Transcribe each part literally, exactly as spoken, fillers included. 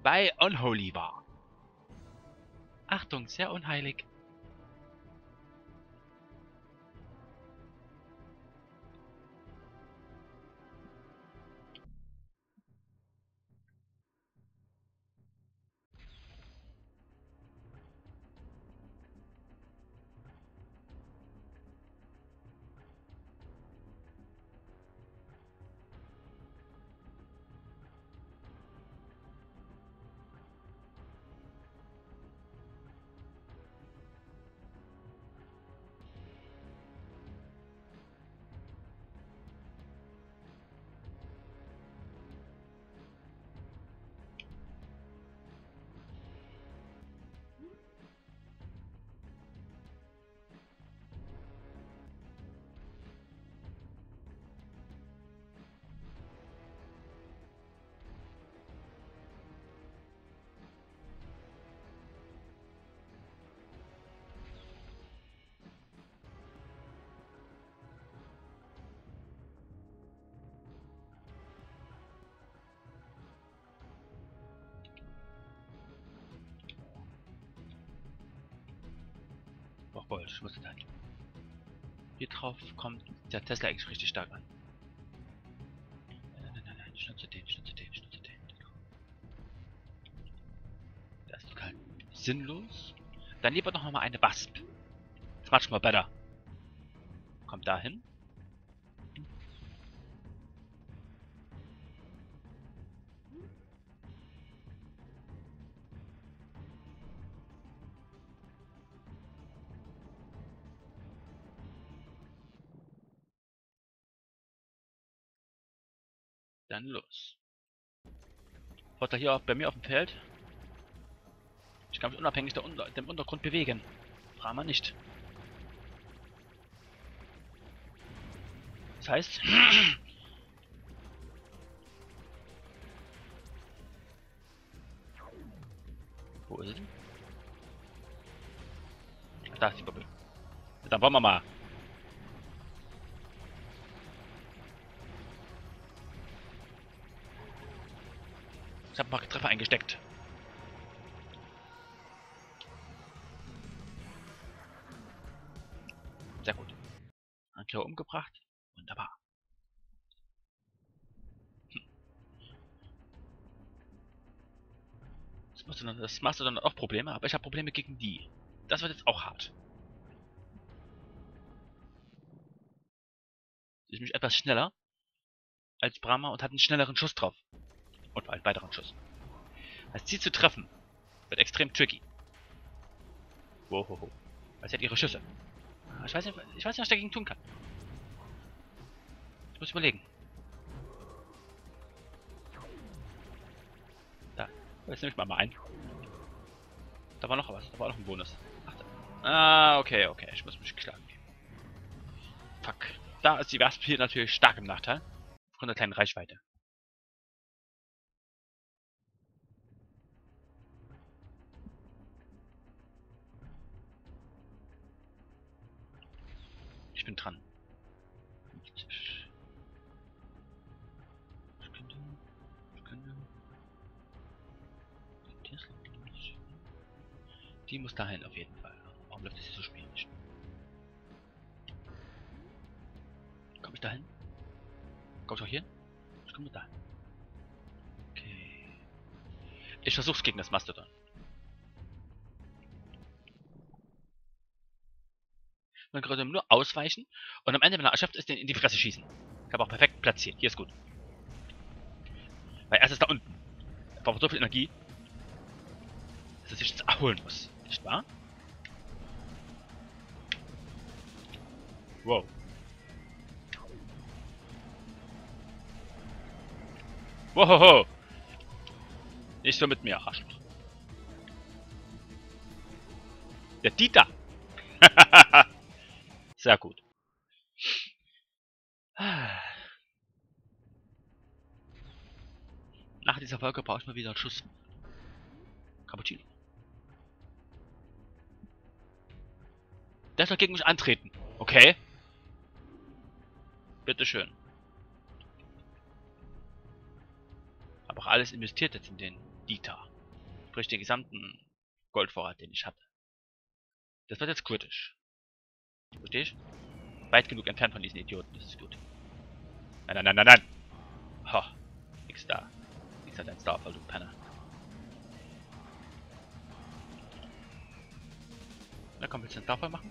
bei Unholy war. Achtung, sehr unheilig. Doch Gold, ich muss da. Hier drauf kommt der Tesla eigentlich richtig stark an. Nein, nein, nein, nein, ich nutze den, ich nutze den, ich nutze den. Das ist total sinnlos. Dann lieber noch mal eine Wasp. Das macht schon mal besser. Kommt da hin. Dann los. Vorteil hier auch bei mir auf dem Feld. Ich kann mich unabhängig der Unter dem Untergrund bewegen. Brauchen wir nicht. Das heißt... Wo ist es denn? Ach, da ist die Bubble. Dann wollen wir mal. Ich habe ein paar Treffer eingesteckt. Sehr gut. Anker umgebracht. Wunderbar. Hm. Das, machst du dann, das machst du dann auch Probleme, aber ich habe Probleme gegen die. Das wird jetzt auch hart. Sie ist nämlich etwas schneller als Brahma und hat einen schnelleren Schuss drauf. Und einen weiteren Schuss. Als sie zu treffen, wird extrem tricky. Wohoho. Weil sie hat ihre Schüsse. Ich weiß nicht, ich weiß nicht, was ich dagegen tun kann. Ich muss überlegen. Da. Jetzt nehme ich mal, mal ein. Da war noch was. Da war noch ein Bonus. Ach, da. Ah, okay, okay. Ich muss mich schlagen geben. Fuck. Da ist die Wasp hier natürlich stark im Nachteil. Von der kleinen Reichweite. Ich bin dran. fünfzig. Ich könnte... Ich könnte... Die muss dahin auf jeden Fall. Warum läuft das hier so spielen nicht? Komm ich dahin? Komm ich auch hier? Ich komme dahin. Okay. Ich versuch's gegen das Mastodon. Man kann nur ausweichen und am Ende, wenn er erschöpft ist, den in die Fresse schießen. Ich habe auch perfekt platziert. Hier ist gut. Weil erst ist da unten. Er braucht so viel Energie, dass er sich jetzt erholen muss. Nicht wahr? Wow. Wohoho. Nicht so mit mir, Arschloch. Der Dieter. Sehr gut. Nach dieser Folge brauche ich mal wieder einen Schuss. Cappuccino. Der soll gegen mich antreten. Okay. Bitteschön. Hab auch alles investiert jetzt in den Dieter. Sprich, den gesamten Goldvorrat, den ich hatte. Das wird jetzt kritisch. Verstehe ich? Weit genug entfernt von diesen Idioten, das ist gut. Nein, nein, nein, nein, nein! Ha, nix da. Nix hat ein Starfall, du Penner. Na komm, willst du einen Starfall machen?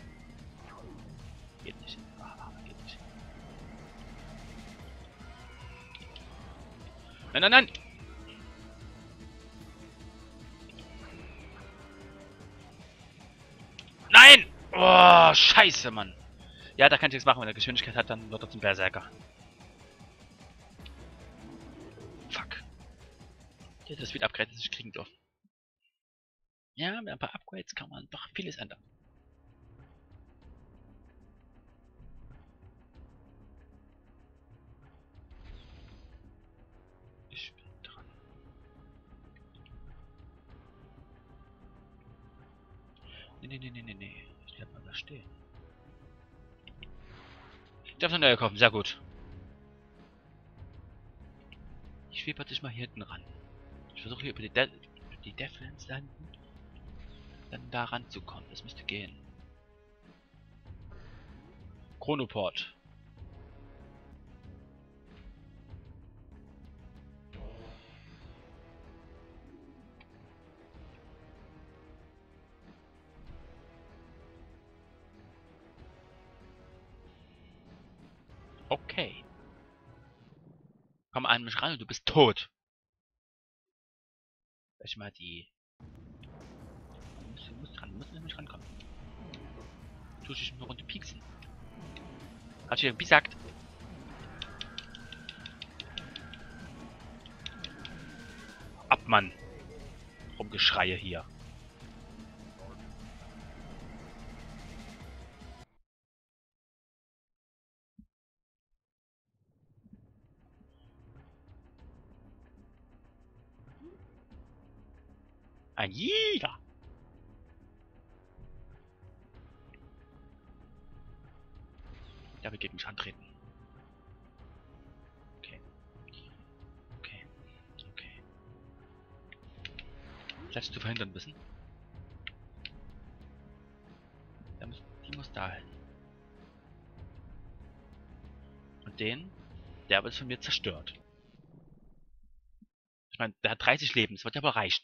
Geht nicht. Ah, geht nicht. Nein, nein, nein! Nein! Oh, scheiße, Mann. Ja, da kann ich nichts machen. Wenn er Geschwindigkeit hat, dann wird er zum Berserker. Fuck. Ich hätte das wieder Upgrade, das ich kriegen dürfen. Ja, mit ein paar Upgrades kann man doch vieles ändern. Ich bin dran. Nee, nee, nee, nee, nee, nee. Ich bleib mal da stehen. Ich darf eine neue kaufen, sehr gut. Ich schwebe dich mal hier hinten ran. Ich versuche hier über die, De die Deathlands da hinten dann da ranzukommen. Das müsste gehen. Chronoport. Okay. Komm an mich ran und du bist tot. Vielleicht mal die... Du musst, du musst ran, du musst nämlich rankommen. Tu dich eine Runde pieksen. Hast du irgendwie gesagt? Ab, Mann. Rumgeschreie hier. Ein Jäger. Der will gegen mich antreten. Okay. Okay. Okay. Selbst zu verhindern wissen. Der muss, die muss da hin. Und den, der wird von mir zerstört. Ich meine, der hat dreißig Leben, das wird ja aber reichen.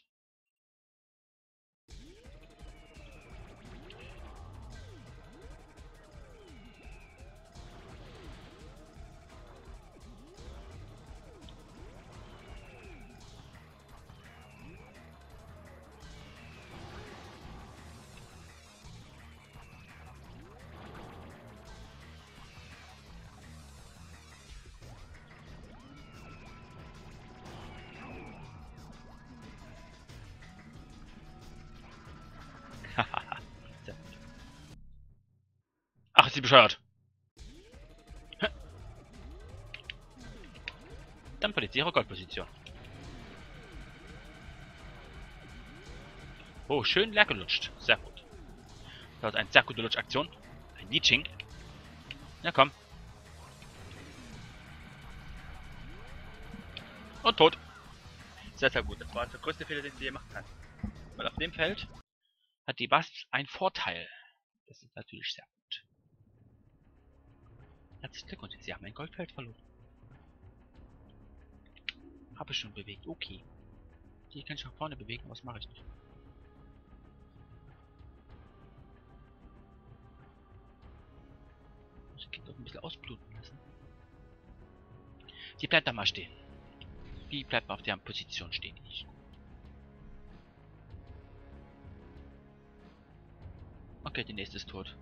Ach, ist sie bescheuert. Dann verliert sie ihre Goldposition. Oh, schön leer gelutscht. Sehr gut. Das ist eine sehr gute Lutschaktion. Ein Leeching. Ja, komm. Und tot. Sehr, sehr gut. Das war der größte Fehler, den sie je machen kann. Weil auf dem Feld hat die Wasps einen Vorteil. Das ist natürlich sehr gut. Herzlichen Glückwunsch, sie haben ein Goldfeld verloren. Habe ich schon bewegt, okay. Die kann ich nach vorne bewegen, aber das mache ich nicht. Ich kann doch ein bisschen ausbluten lassen. Die bleibt da mal stehen. Die bleibt mal auf der Position stehen. Ich. Okay, die nächste ist tot.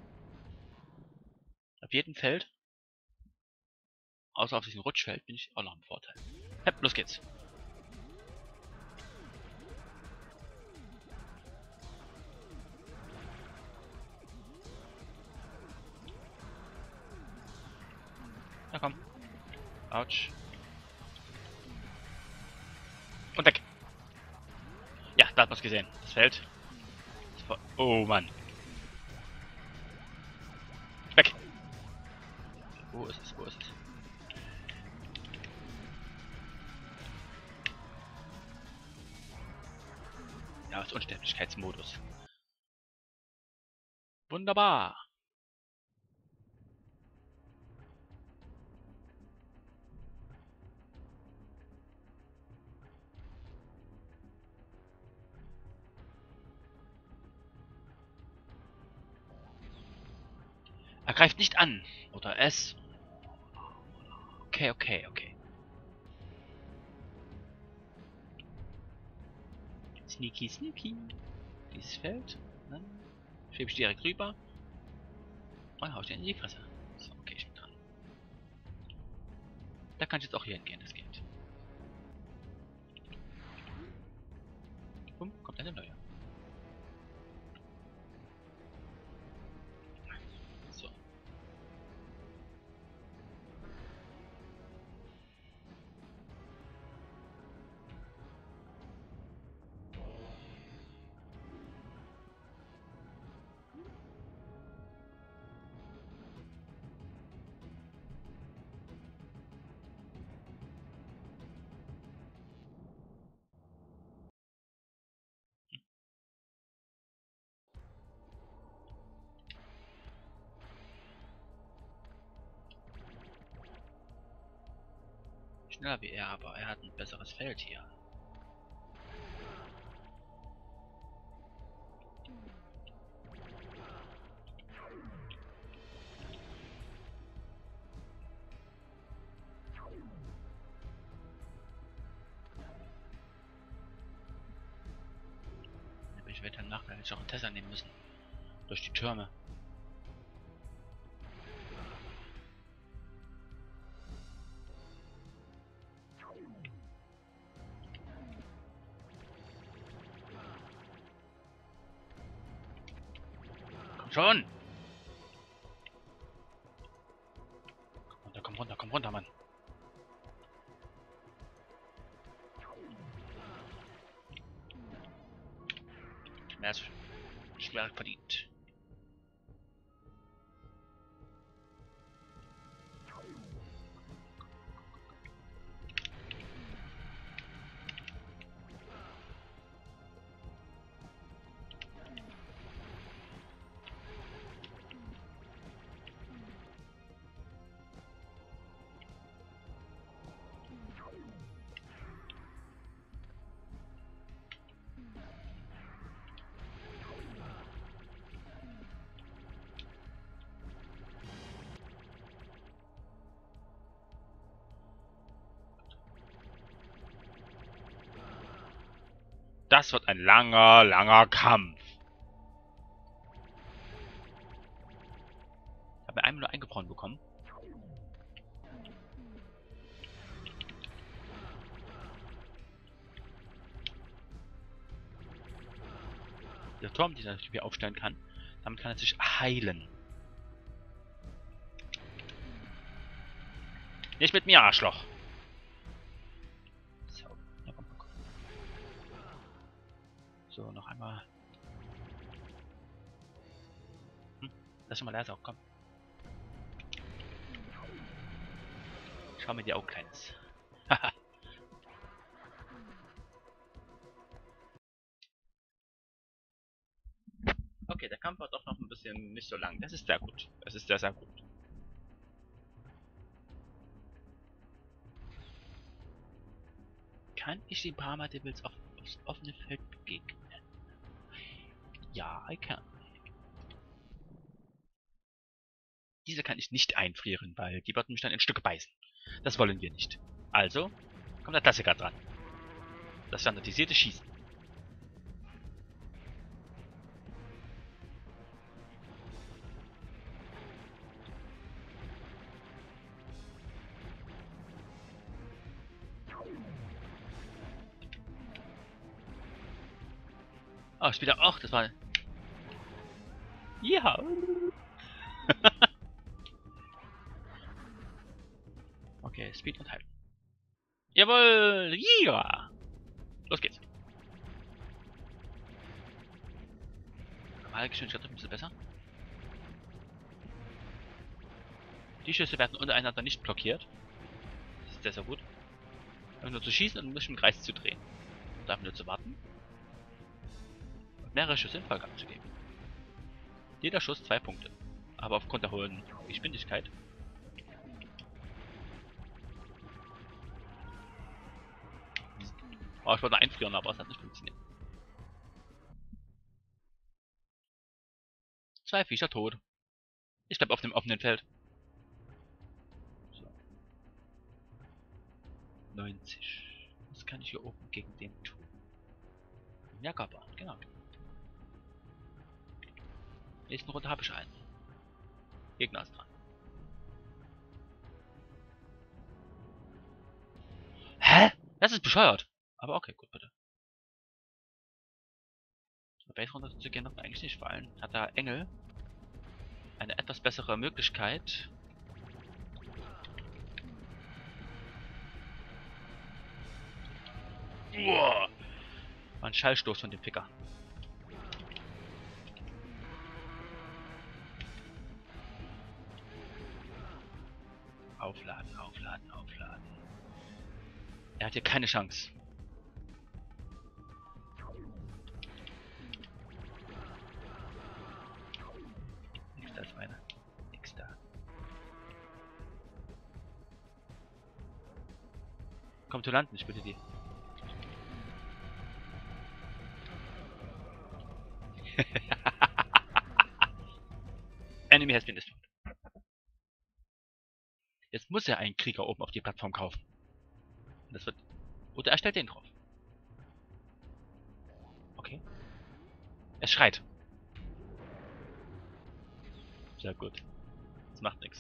Auf jedem Feld, außer auf diesem Rutschfeld, bin ich auch noch im Vorteil. Ja, los geht's. Na komm. Autsch. Und weg. Ja, da hat man's gesehen. Das Feld. Das war... Oh Mann. Weg. Wo ist es? Wo ist es? Ja, aus Unsterblichkeitsmodus. Wunderbar. Er greift nicht an. Oder es. Okay, okay, okay. Sneaky, sneaky. Dieses Feld. Dann schiebe ich direkt rüber. Und hau ich den in die Fresse. So, okay, ich bin dran. Da kann ich jetzt auch hier hingehen, das geht. Bumm, kommt eine neue. So. Schneller wie er, aber er hat ein besseres Feld hier. Ich werde dann nachher jetzt auch einen Tesla nehmen müssen. Durch die Türme. Komm schon! Komm runter, komm runter, komm runter, Mann. Mehr als schwer verdient. Das wird ein langer, langer Kampf. Ich habe einmal nur eingefroren bekommen. Der Turm, den er natürlich hier aufstellen kann, damit kann er sich heilen. Nicht mit mir, Arschloch. So, na komm, komm. So, noch einmal. Hm, lass mal leise auch, komm. Schau mir dir auch Kleines. Haha. Okay, der Kampf war doch noch ein bisschen nicht so lang. Das ist sehr gut. Das ist sehr, sehr gut. Kann ich den Parma Devils auf aufs offene Feld begegnen? Ja, I can. Diese kann ich nicht einfrieren, weil die würden mich dann in Stücke beißen. Das wollen wir nicht. Also kommt der Klassiker dran. Das standardisierte Schießen. Oh, ich wieder. Och, das war. Ja. Okay, Speed und Halten. Jawohl! Ja! Los geht's. Normale Geschwindigkeit ein bisschen besser. Die Schüsse werden untereinander nicht blockiert. Das ist sehr, sehr gut. Einfach nur zu schießen und nicht im Kreis zu drehen. Und einfach nur zu warten. mehrere Schüsse in Folge abzugeben. Jeder Schuss zwei Punkte. Aber aufgrund der hohen Geschwindigkeit oh, ich wollte einfrieren, aber es hat nicht funktioniert. Zwei Viecher tot. Ich bleib auf dem offenen Feld. So. neunzig. Was kann ich hier oben gegen den tun? Jackerbahn, genau. Nächsten Runde habe ich einen. Gegner ist dran. Hä? Das ist bescheuert. Aber okay, gut, bitte. Eine Base runter zu gehen darf mir eigentlich nicht fallen. Hat da Engel eine etwas bessere Möglichkeit. Uah. War ein Schallstoß von dem Picker. Aufladen, aufladen, aufladen. Er hat hier keine Chance. Nix da ist meine. Nix da. Komm zu landen, ich bitte die. Enemy has been destroyed. Jetzt muss er einen Krieger oben auf die Plattform kaufen. Und das wird. Oder er stellt den drauf. Okay. Es schreit. Sehr gut. Das macht nichts.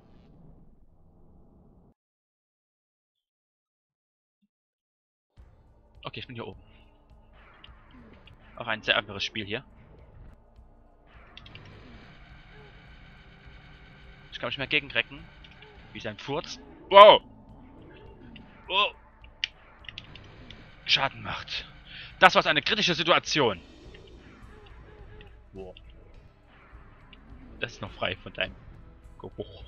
Okay, ich bin hier oben. Auch ein sehr einfaches Spiel hier. Ich kann mich mehr gegenrecken. Wie sein Furz. Wow! Oh! Schaden macht. Das war eine kritische Situation. Wow. Das ist noch frei von deinem Geruch.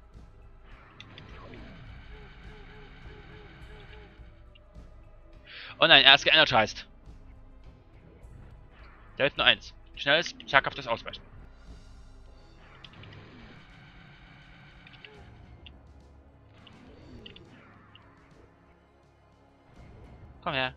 Oh nein, er ist geenergized. Da hilft nur eins. Schnelles, zaghaftes Ausweichen. Komm her.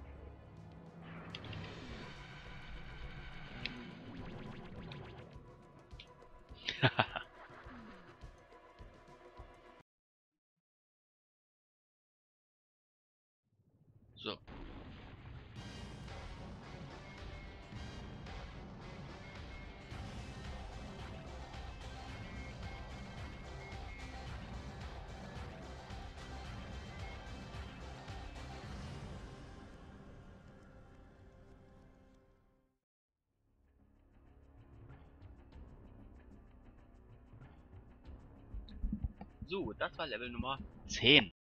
So. So, das war Level Nummer zehn.